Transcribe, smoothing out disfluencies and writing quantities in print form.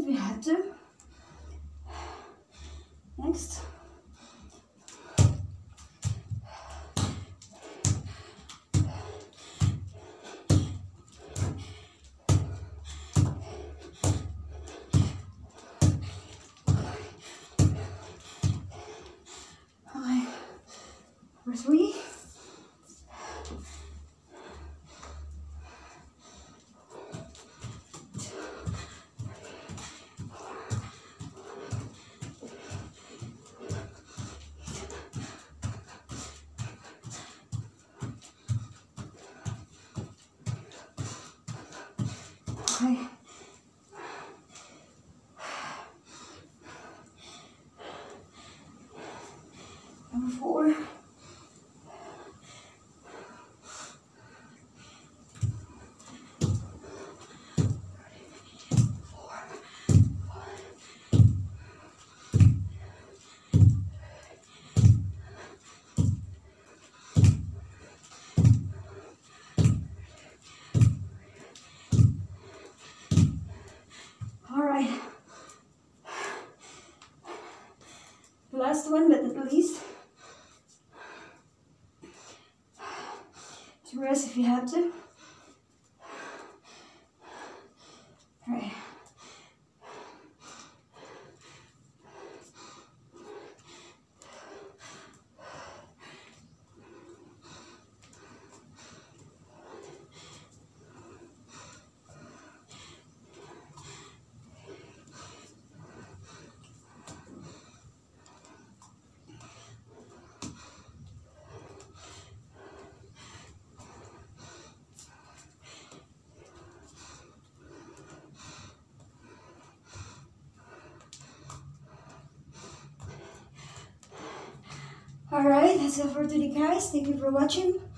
we have to. Next. For 3. Okay. Number 4. Last one, but not least. To rest if you have to. All right. Alright, that's it for today guys. Thank you for watching.